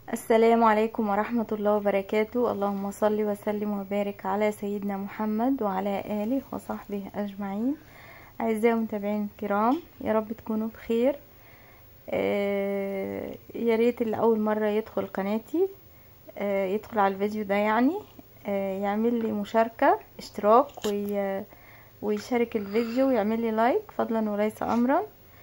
السلام عليكم ورحمة الله وبركاته. اللهم صل وسلم وبارك على سيدنا محمد وعلى آله وصحبه أجمعين. أعزائي المتابعين الكرام، يا رب تكونوا بخير. يا ريت اللي أول مرة يدخل قناتي يدخل على الفيديو ده يعمل لي مشاركة اشتراك ويشارك الفيديو ويعمل لي لايك فضلا وليس أمرا.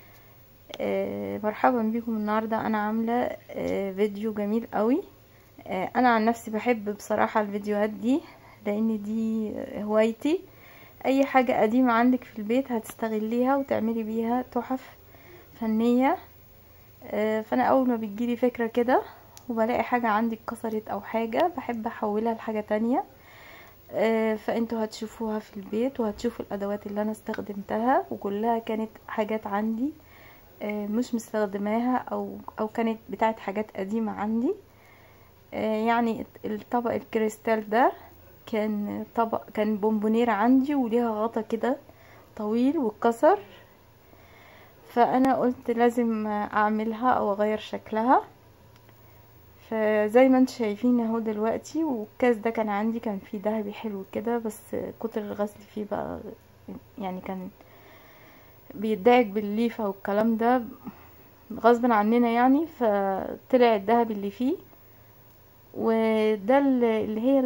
مرحبا بكم. النهاردة انا عاملة فيديو جميل قوي. انا عن نفسي بحب بصراحة الفيديوهات دي لان دي هوايتي. اي حاجة قديمة عندك في البيت هتستغليها وتعملي بيها تحف فنية. فانا اول ما بتجيلي فكرة كده وبلاقي حاجة عندي اتكسرت او حاجة بحب احولها لحاجة تانية. فانتوا هتشوفوها في البيت وهتشوفوا الادوات اللي انا استخدمتها وكلها كانت حاجات عندي مش مستخدماها او كانت بتاعت حاجات قديمة عندي. يعني الطبق الكريستال ده كان بونبونيرة عندي وليها غطا كده طويل واتكسر، فانا قلت لازم اعملها او اغير شكلها. فزي ما انتم شايفين اهو دلوقتي، والكاس ده كان عندي كان فيه ذهبي حلو كده، بس كتر الغسل فيه بقى يعني كان بيدعك بالليفة والكلام ده غصبا عننا يعني، فطلع الذهب اللي فيه. وده اللي هي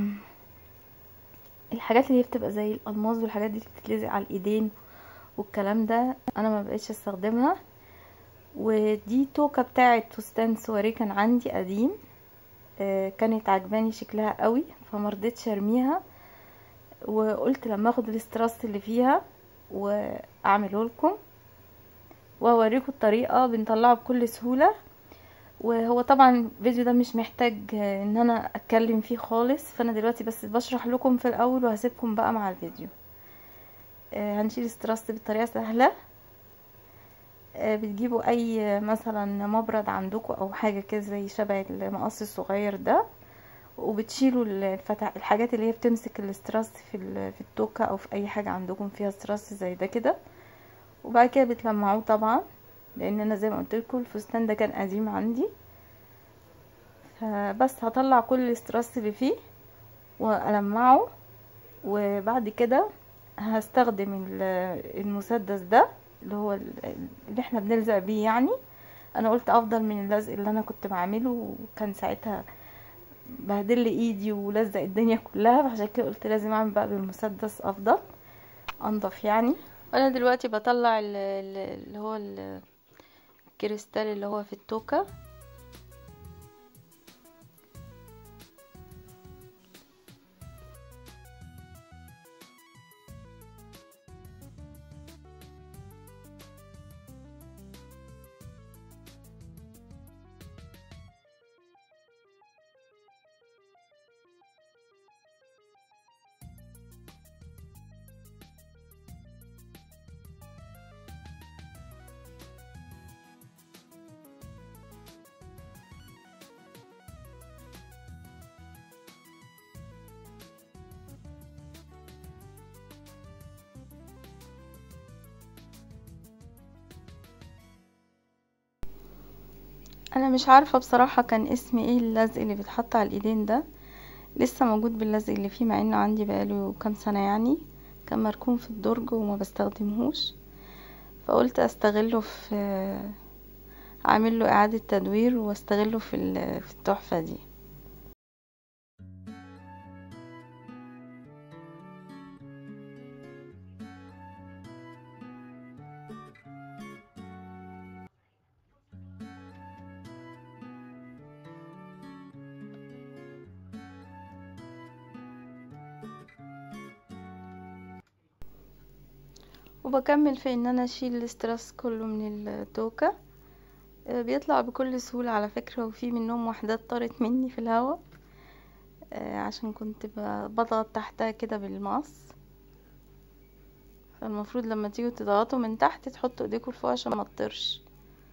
الحاجات اللي هي بتبقى زي الالماس والحاجات دي بتتلزق على الايدين والكلام ده انا ما بقيتش استخدمها. ودي توكة بتاعت فستان سواري كان عندي قديم، كانت عجباني شكلها قوي فمرضتش ارميها، وقلت لما اخد الاستراس اللي فيها واعمله لكم واوريكم الطريقة بنطلعه بكل سهولة. وهو طبعا الفيديو ده مش محتاج ان انا اتكلم فيه خالص، فانا دلوقتي بس بشرح لكم في الاول وهسيبكم بقى مع الفيديو. هنشيل استراس بطريقة سهلة. بتجيبوا اي مثلا مبرد عندكم او حاجة كده زي شبه المقص الصغير ده، وبتشيلوا الحاجات اللي هي بتمسك الاستراس في التوكة او في اي حاجة عندكم فيها استراس زي ده كده، وبعد كده بتلمعوه طبعا لان انا زي ما قلت لكم الفستان ده كان قديم عندي. فبس هطلع كل الاستراس اللي فيه والمعه، وبعد كده هستخدم المسدس ده اللي هو اللي احنا بنلزق بيه. يعني انا قلت افضل من اللزق اللي انا كنت بعمله، وكان ساعتها بهدل لي ايدي ولزق الدنيا كلها، فعشان كده قلت لازم اعمل بقى بالمسدس افضل انضف يعني. وانا دلوقتي بطلع اللي هو الكريستال اللي هو في التوكة. انا مش عارفة بصراحة كان اسم ايه اللزق اللي بيتحط على الايدين ده، لسه موجود باللزق اللي فيه مع انه عندي بقاله كام سنة يعني، كان مركون في الدرج وما بستخدمهوش، فقلت استغله في اعمل له اعادة تدوير واستغله في التحفة دي. وبكمل في ان انا اشيل الاستراس كله من التوكة. بيطلع بكل سهولة على فكرة، وفي منهم وحدات طارت مني في الهواء عشان كنت بضغط تحتها كده بالمقص. فالمفروض لما تيجوا تضغطوا من تحت تحطوا ايديكم لفوق عشان ما تطرش.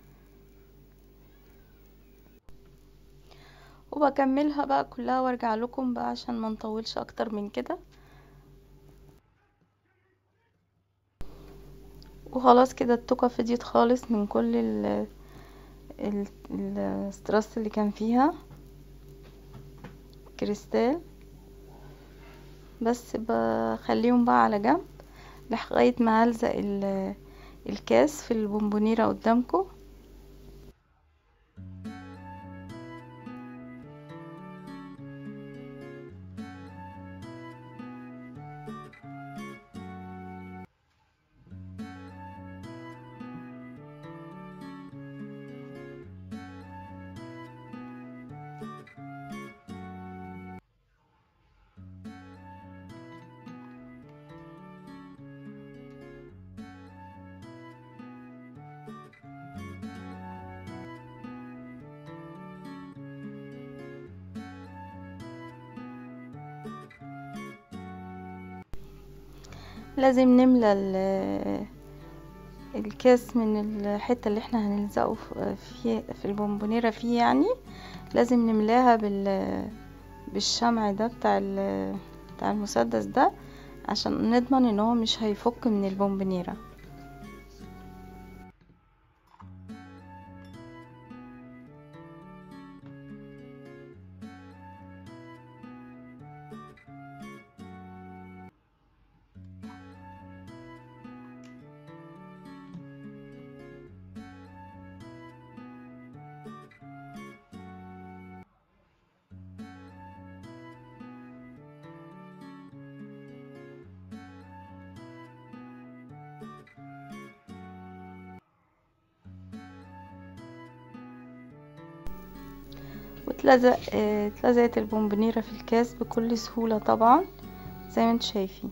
وبكملها بقى كلها وارجع لكم بقى عشان ما نطولش اكتر من كده. وخلاص كده التوكة فضيت خالص من كل الاستراس اللي كان فيها كريستال، بس بخليهم بقى على جنب لغايه ما هلزق الكاس في البونبونيره قدامكم. لازم نملى الكاس من الحته اللي احنا هنلزقه في البونبونيره فيه، يعني لازم نملاها بالشمع ده بتاع المسدس ده عشان نضمن ان هو مش هيفك من البونبونيره. اتلزقت البونبونيره في الكاس بكل سهوله طبعا زي ما انتم شايفين.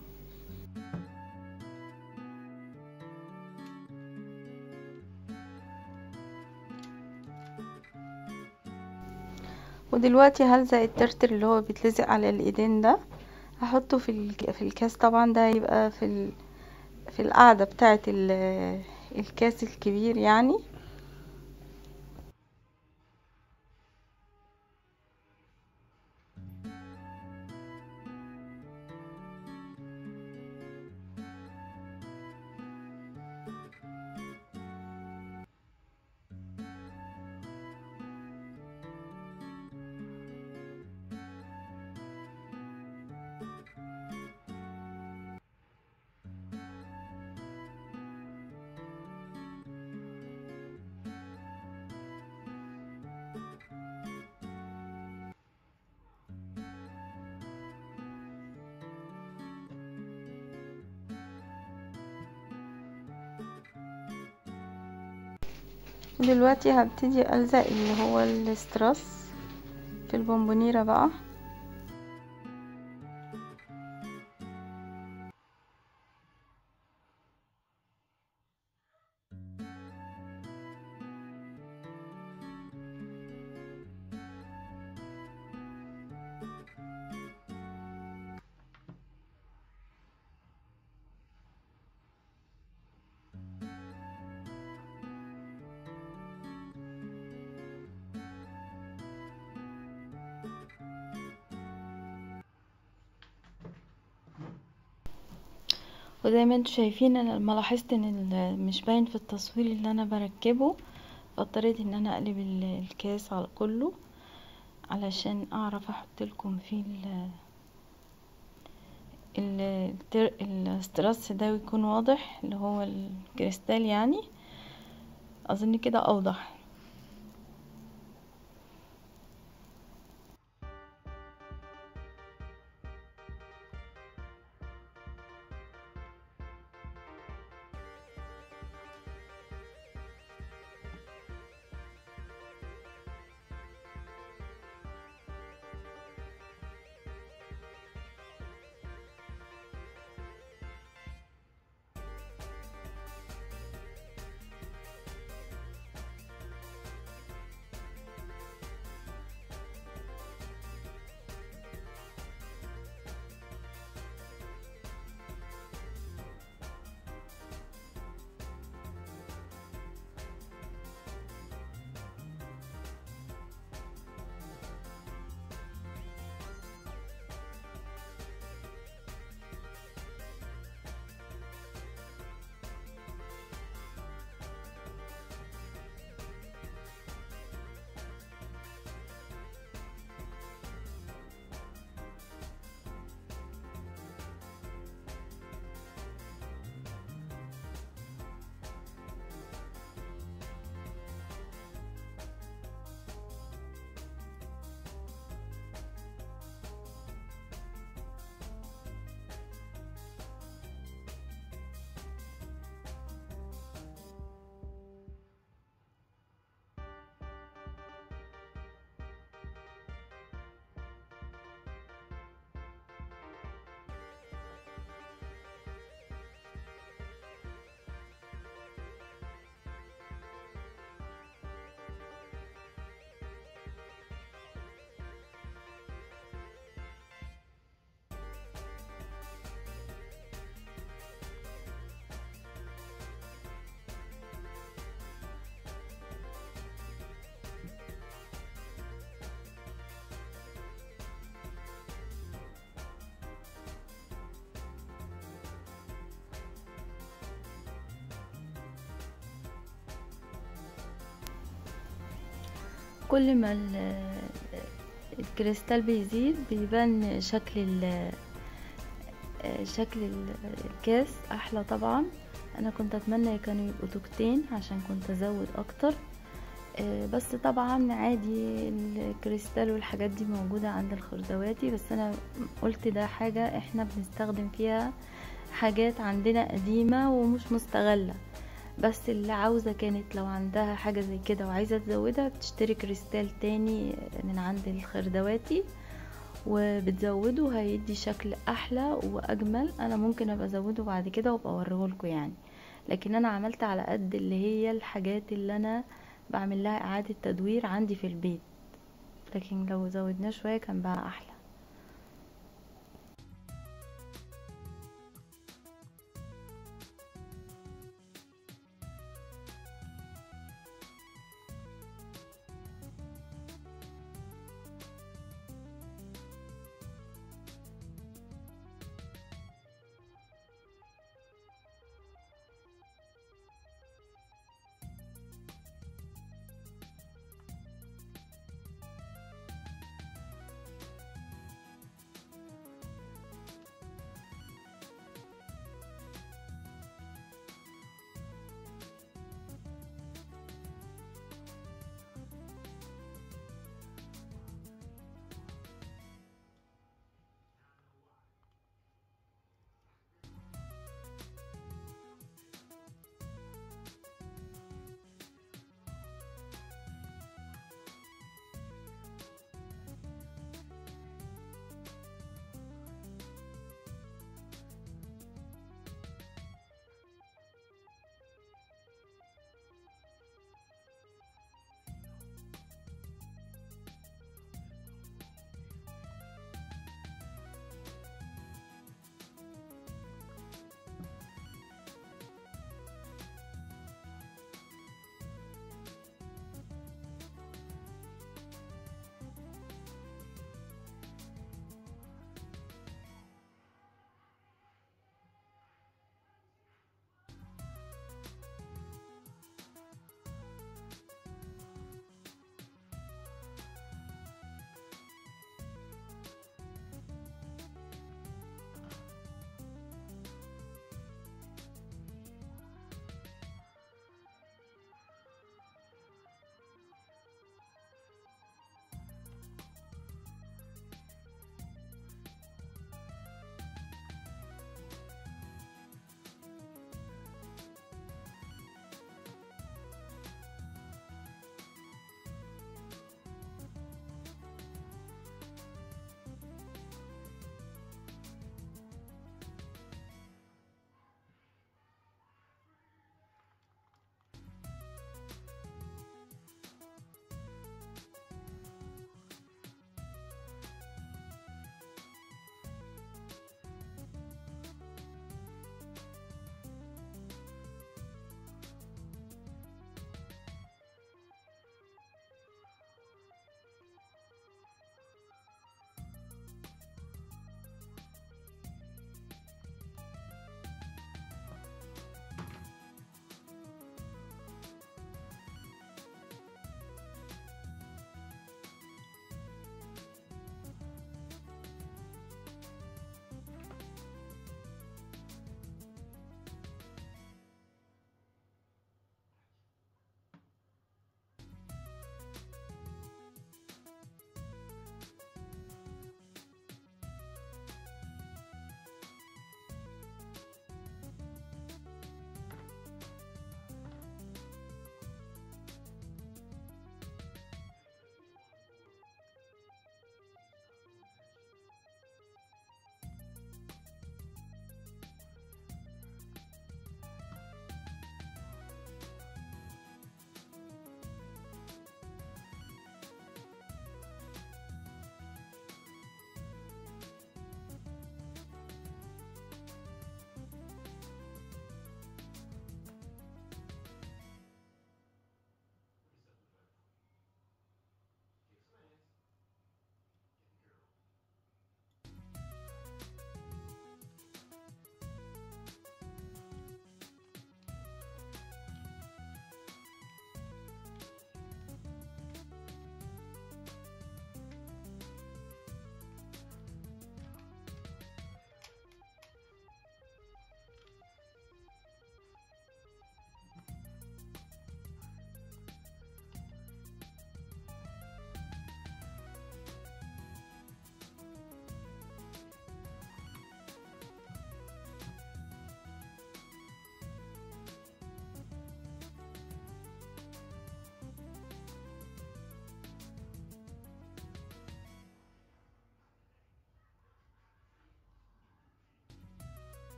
ودلوقتي هلزق الترتر اللي هو بيتلزق على الايدين ده، هحطه في الكاس. طبعا ده هيبقى في القاعده بتاعه الكاس الكبير يعني. دلوقتي هبتدي ألزق اللي هو الاستراس في البونبونيرة بقى. وزي ما انتوا شايفين انا لما لاحظت ان مش باين في التصوير اللي انا بركبه، فاضطريت ان انا اقلب الكاس على كله علشان اعرف احط لكم فيه الاستراس ده ويكون واضح اللي هو الكريستال يعني. اظن كده اوضح. كل ما الكريستال بيزيد بيبان شكل الكاس احلى طبعا. انا كنت اتمنى كانوا يبقوا توكتين عشان كنت ازود اكتر، بس طبعا عادي الكريستال والحاجات دي موجودة عند الخردواتي، بس انا قلت ده حاجة احنا بنستخدم فيها حاجات عندنا قديمة ومش مستغلة، بس اللي عاوزة كانت لو عندها حاجة زي كده وعايزة تزودها بتشتري كريستال تاني من عند الخردواتي وبتزوده، هيدي شكل احلى واجمل. انا ممكن ابقى ازوده بعد كده وابقى اوريهولكوا يعني، لكن انا عملت على قد اللي هي الحاجات اللي انا بعمل لها اعادة تدوير عندي في البيت، لكن لو زودناه شوية كان بقى احلى.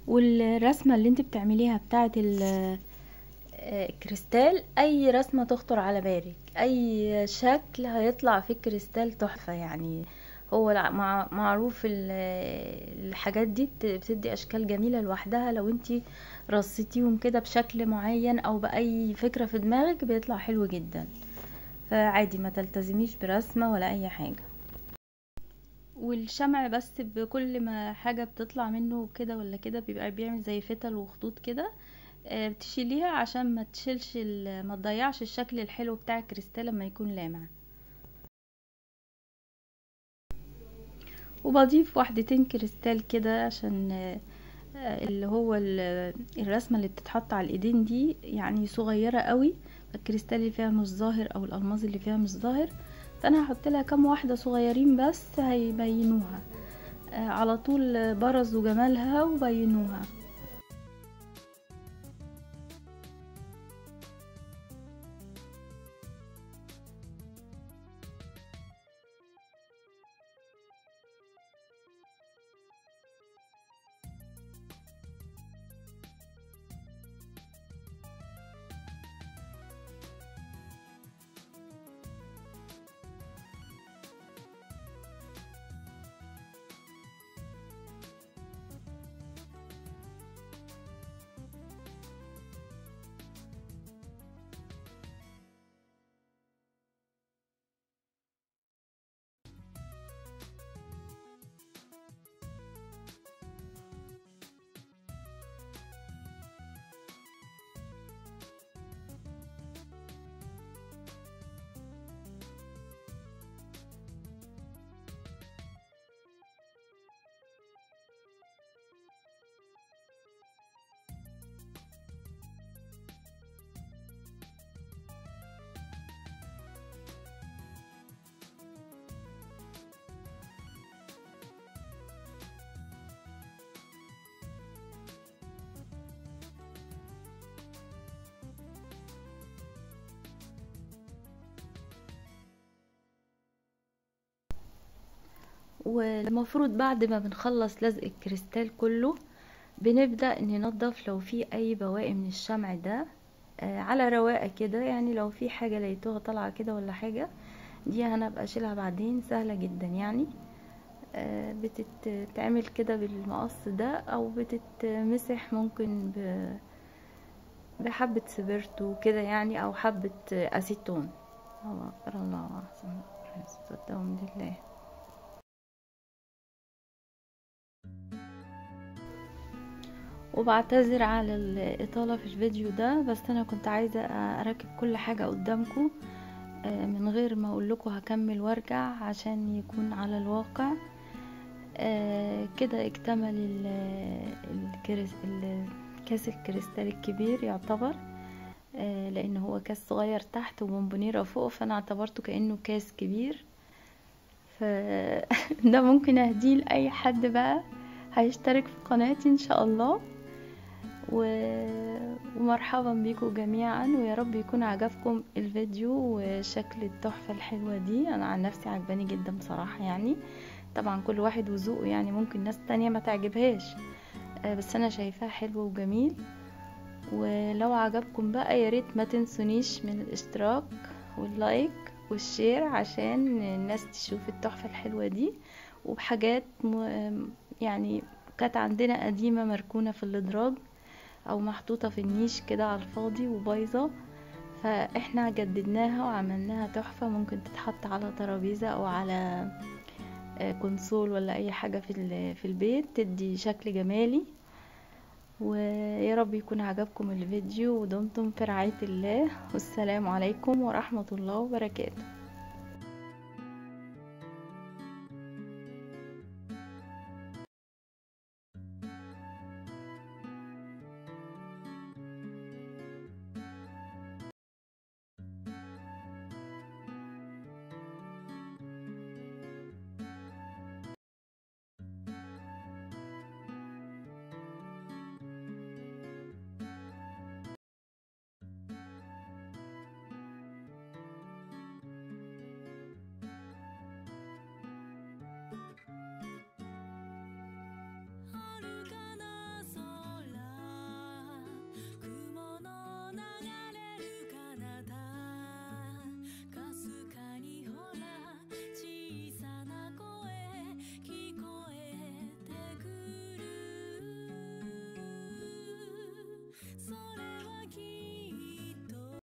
والرسمة اللي انت بتعمليها بتاعة الكريستال، اي رسمة تخطر على بالك، اي شكل هيطلع في الكريستال تحفة يعني. هو معروف الحاجات دي بتدي اشكال جميلة لوحدها، لو انتي رصيتيهم كده بشكل معين او باي فكرة في دماغك بيطلع حلو جدا. فعادي ما تلتزميش برسمة ولا اي حاجة. والشمع بس بكل ما حاجة بتطلع منه كده ولا كده بيبقى بيعمل زي فتل وخطوط كده، بتشيليها عشان ما تشيلش ما تضيعش الشكل الحلو بتاع الكريستال لما يكون لامع. وبضيف واحدتين كريستال كده عشان اللي هو الرسمة اللي بتتحط على الايدين دي يعني صغيرة قوي، فالكريستال اللي فيها مش ظاهر او الالماظ اللي فيها مش ظاهر، فانا هحط لها كام واحدة صغيرين بس هيبينوها على طول، برزوا جمالها وبينوها. والمفروض بعد ما بنخلص لزق الكريستال كله بنبدأ ننضف لو في اي بواقي من الشمع ده على رواقة كده، يعني لو في حاجة لقيتوها طالعة كده ولا حاجة دي هنبقى اشيلها بعدين، سهلة جدا يعني. بتتعمل كده بالمقص ده او بتتمسح ممكن بحبة سبرتو كده يعني، او حبة اسيتون. الله اكبر، الله احسن، صدقوا بالله. وبعتذر على الإطالة في الفيديو ده، بس أنا كنت عايزة أركب كل حاجة قدامكم من غير ما أقول لكم هكمل وارجع عشان يكون على الواقع. كده اكتمل كاس الكريستال الكبير يعتبر، لأن هو كاس صغير تحت وبونبونيرة فوق، فأنا اعتبرته كأنه كاس كبير. ده ممكن أهديه لأي حد بقى هيشترك في قناتي إن شاء الله. ومرحبا بيكم جميعا، ويا رب يكون عجبكم الفيديو وشكل التحفة الحلوة دي. انا عن نفسي عجباني جدا بصراحة يعني، طبعا كل واحد وذوقه يعني، ممكن ناس تانية ما تعجبهاش، بس انا شايفاه حلو وجميل. ولو عجبكم بقى ياريت ما تنسونيش من الاشتراك واللايك والشير عشان الناس تشوف التحفة الحلوة دي، وبحاجات يعني كانت عندنا قديمة مركونة في الادراج او محطوطة في النيش كده على الفاضي وبايظة، فاحنا جددناها وعملناها تحفة، ممكن تتحط على ترابيزة او على كونسول ولا اي حاجة في البيت تدي شكل جمالي. ويا رب يكون عجبكم الفيديو، ودمتم في رعاية الله، والسلام عليكم ورحمة الله وبركاته.